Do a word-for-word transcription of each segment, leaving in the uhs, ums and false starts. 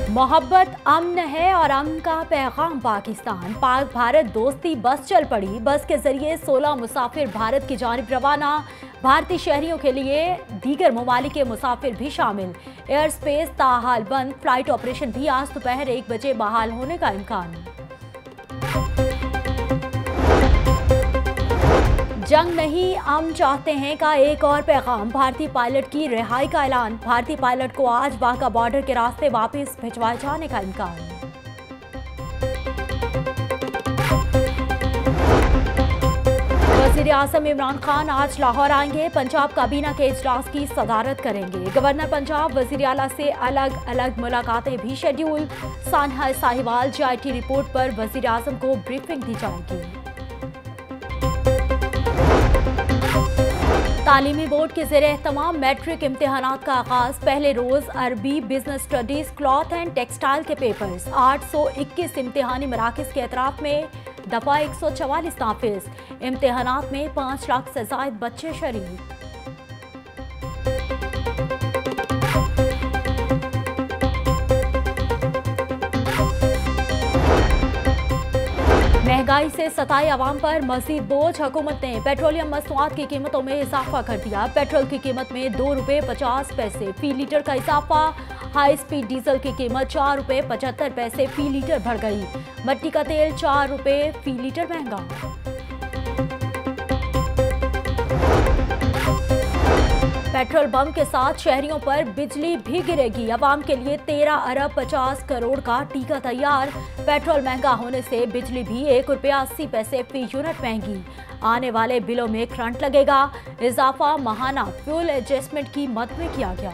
मोहब्बत अमन है और अमन का पैगाम पाकिस्तान। पाक भारत दोस्ती बस चल पड़ी। बस के जरिए सोलह मुसाफिर भारत की जानिब रवाना। भारतीय शहरियों के लिए दीगर ममालिक के मुसाफिर भी शामिल। एयर स्पेस ताहाल बंद। फ्लाइट ऑपरेशन भी आज दोपहर एक बजे बहाल होने का इम्कान। जंग नहीं अमन चाहते हैं का एक और पैगाम। भारतीय पायलट की रिहाई का ऐलान। भारतीय पायलट को आज बाघा बॉर्डर के रास्ते वापस भिजवाए जाने का इम्कान। वज़ीर आज़म इमरान खान आज लाहौर आएंगे। पंजाब काबीना के इजलास की सदारत करेंगे। गवर्नर पंजाब वज़ीर आला से अलग अलग मुलाकातें भी शेड्यूल। सानहा Sahiwal J I T report पर वज़ीर आज़म को ब्रीफिंग दी जाएगी। तालीमी बोर्ड के ज़ेरे एहतमाम मैट्रिक इम्तिहानात का आगाज। पहले रोज अरबी, business studies, cloth and textile के पेपर्स। आठ सौ इक्कीस इम्तिहानी मराकज़ के एतराफ़ में दफा एक सौ चवालीस नाफिज। इम्तिहानात में पाँच लाख से ज़ायद बच्चे शरीक। महंगाई से सताए आवाम पर मजीद बोझ। हुकूमत ने पेट्रोलियम मसनूआत की कीमतों में इजाफा कर दिया। पेट्रोल की कीमत में दो रुपये पचास पैसे फी लीटर का इजाफा। हाई स्पीड डीजल की कीमत चार रुपये पचहत्तर पैसे फी लीटर बढ़ गई। मट्टी का तेल चार रुपये फी लीटर महंगा। पेट्रोल बम के साथ शहरियों पर बिजली भी गिरेगी। अवाम के लिए तेरह अरब पचास करोड़ का टीका तैयार। पेट्रोल महंगा होने से बिजली भी एक रुपया अस्सी पैसे फी यूनिट महंगी। आने वाले बिलों में करंट लगेगा। इजाफा माहाना फ्यूल एडजस्टमेंट की मद में किया गया।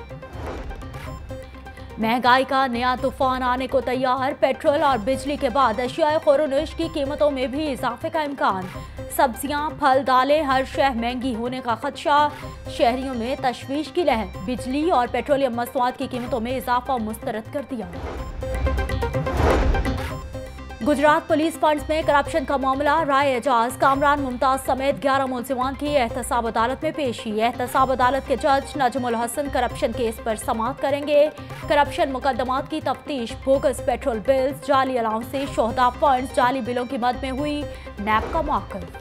महंगाई का नया तूफान आने को तैयार। पेट्रोल और बिजली के बाद अशियाए खुरोनिश की कीमतों में भी इजाफे का इम्कान। सब्जियां, फल, दालें हर शय महंगी होने का खदशा। शहरियों में तशवीश की लहर। बिजली और पेट्रोलियम मसनूआत की कीमतों में इजाफा मुस्तरद कर दिया। गुजरात पुलिस फंड्स में करप्शन का मामला। राय एजाज, कामरान मुमताज समेत ग्यारह मुलजिमान की एहतसाब अदालत में पेशी। एहतसाब अदालत के जज नजमुल हसन करप्शन केस पर समाअत करेंगे। करप्शन मुकदमात की तफ्तीश। बोगस पेट्रोल बिल्स, जाली अलाउंसेस, शोहदा फंड्स, जाली बिलों की मद में हुई नैब का मौक़िफ़।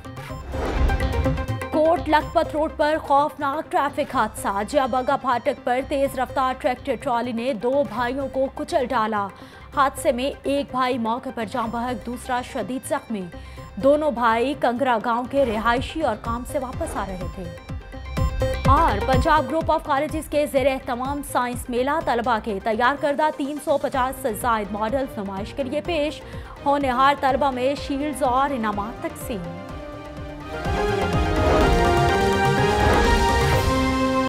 कोट लखपत रोड पर खौफनाक ट्रैफिक हादसा। जियाबगा फाटक पर तेज रफ्तार ट्रैक्टर ट्रॉली ने दो भाइयों को कुचल डाला। हादसे में एक भाई मौके पर जान बहक, दूसरा शदीद जख्मी। दोनों भाई कंगरा गांव के रिहायशी और काम से वापस आ रहे थे। और पंजाब ग्रुप ऑफ कॉलेजेस के ज़ेरे एहतमाम साइंस मेला। तलबा के तैयार करदा तीन सौ पचास से ज़ायद मॉडल्स नुमाइश के लिए पेश। होनहार तलबा में शील्ड्स और इनामात तकसीम।